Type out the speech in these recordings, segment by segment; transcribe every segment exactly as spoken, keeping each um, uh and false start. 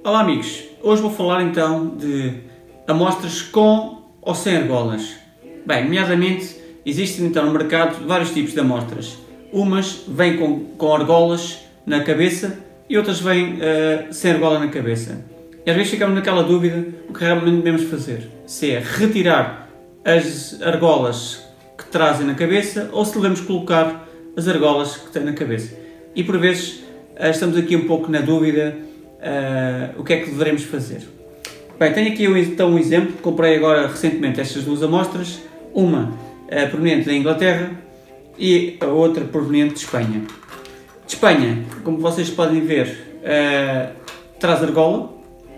Olá amigos, hoje vou falar então de amostras com ou sem argolas. Bem, nomeadamente existem então no mercado vários tipos de amostras. Umas vêm com, com argolas na cabeça e outras vêm uh, sem argola na cabeça. E às vezes ficamos naquela dúvida o que realmente devemos fazer. Se é retirar as argolas que trazem na cabeça ou se devemos colocar as argolas que têm na cabeça. E por vezes uh, estamos aqui um pouco na dúvida uh, o que é que devemos fazer. Bem, tenho aqui então um exemplo. Comprei agora recentemente estas duas amostras, uma uh, proveniente da Inglaterra e a outra proveniente de Espanha. De Espanha, como vocês podem ver, uh, traz argola.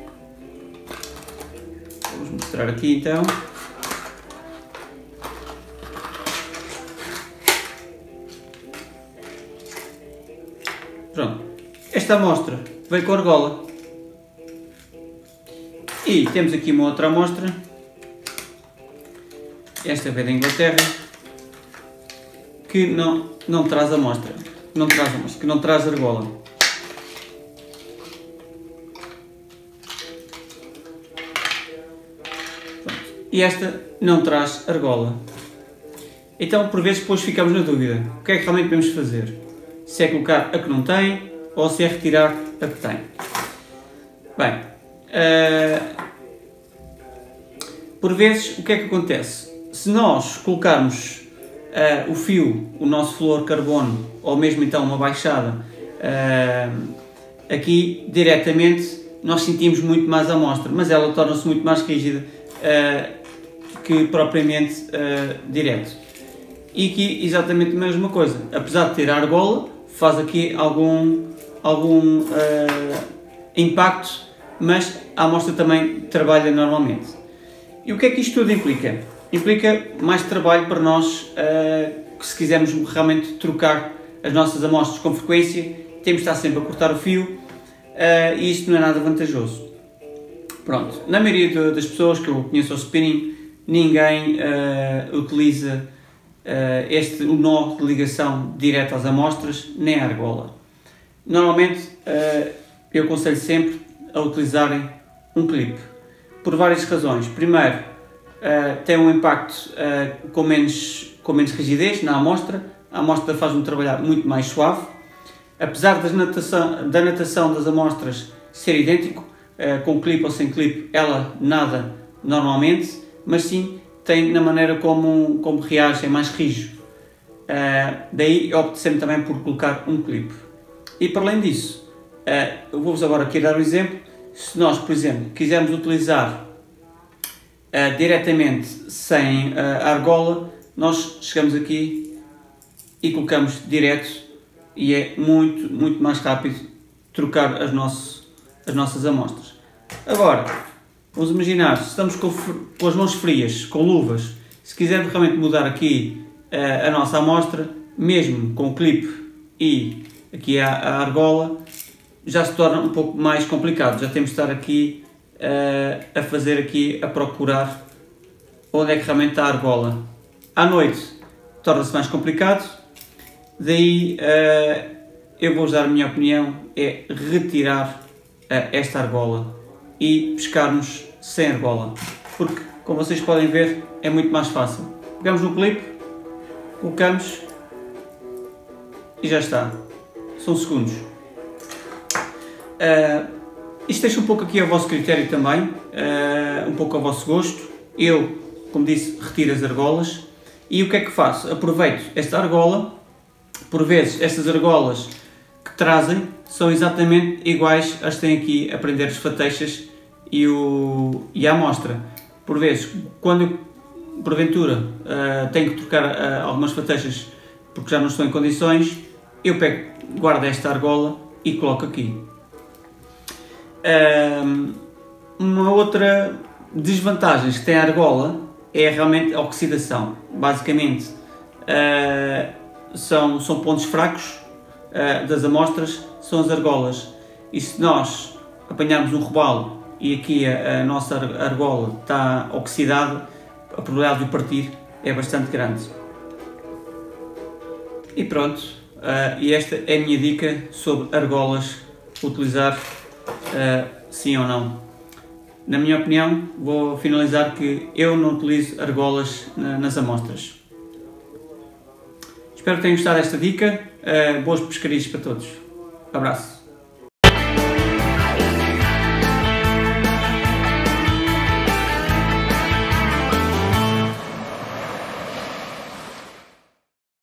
Vamos mostrar aqui então. Pronto, esta amostra veio com argola. E temos aqui uma outra amostra, esta veio da Inglaterra, que não, não traz amostra, não traz amostra, que não traz argola. Pronto. E esta não traz argola. Então, por vezes, depois ficamos na dúvida, o que é que realmente devemos fazer? Se é colocar a que não tem ou se é retirar a que tem. Bem, uh, por vezes o que é que acontece? Se nós colocarmos uh, o fio, o nosso flúor carbono ou mesmo então uma baixada uh, aqui diretamente, nós sentimos muito mais a amostra, mas ela torna-se muito mais rígida uh, que propriamente uh, direto. E aqui exatamente a mesma coisa, apesar de ter a argola, faz aqui algum, algum uh, impacto, mas a amostra também trabalha normalmente. E o que é que isto tudo implica? Implica mais trabalho para nós, uh, que se quisermos realmente trocar as nossas amostras com frequência, temos de estar sempre a cortar o fio, uh, e isto não é nada vantajoso. Pronto, na maioria de, das pessoas que eu conheço ao spinning, ninguém uh, utiliza Uh, este o nó de ligação direto às amostras, nem a argola. Normalmente uh, eu aconselho sempre a utilizarem um clipe, por várias razões. Primeiro, uh, tem um impacto uh, com, menos, com menos rigidez na amostra, a amostra faz um trabalhar muito mais suave, apesar das natação, da natação das amostras ser idêntico, uh, com clipe ou sem clipe, ela nada normalmente, mas sim tem na maneira como, como reage, é mais rijo. Uh, daí eu opto sempre também por colocar um clipe. E para além disso, uh, eu vou-vos agora aqui dar um exemplo. Se nós, por exemplo, quisermos utilizar uh, diretamente sem uh, a argola, nós chegamos aqui e colocamos direto e é muito, muito mais rápido trocar as, nosso, as nossas amostras. Agora, vamos imaginar, se estamos com, com as mãos frias, com luvas, se quisermos realmente mudar aqui uh, a nossa amostra, mesmo com o clipe e aqui a, a argola, já se torna um pouco mais complicado. Já temos de estar aqui uh, a fazer aqui, a procurar onde é que realmente está a argola. À noite torna-se mais complicado, daí uh, eu vou-vos dar a minha opinião, é retirar uh, esta argola e pescarmos sem argola, porque como vocês podem ver é muito mais fácil. Pegamos no clipe, colocamos e já está, são segundos. Uh, isto deixa um pouco aqui ao vosso critério também, uh, um pouco ao vosso gosto. Eu, como disse, retiro as argolas e o que é que faço? Aproveito esta argola, por vezes estas argolas que trazem são exatamente iguais às que têm aqui a prender as fateixas e, o, e a amostra. Por vezes, quando eu, porventura, uh, tenho que trocar uh, algumas fateixas porque já não estou em condições, eu pego, guardo esta argola e coloco aqui. Uh, uma outra desvantagem que tem a argola é realmente a oxidação. Basicamente, uh, são, são pontos fracos uh, das amostras, são as argolas. E se nós apanharmos um robalo e aqui a, a nossa argola está oxidada, a probabilidade de o partir é bastante grande. E pronto, uh, e esta é a minha dica sobre argolas, utilizar uh, sim ou não. Na minha opinião, vou finalizar que eu não utilizo argolas na, nas amostras. Espero que tenham gostado desta dica. Uh, boas pescarias para todos. Abraço.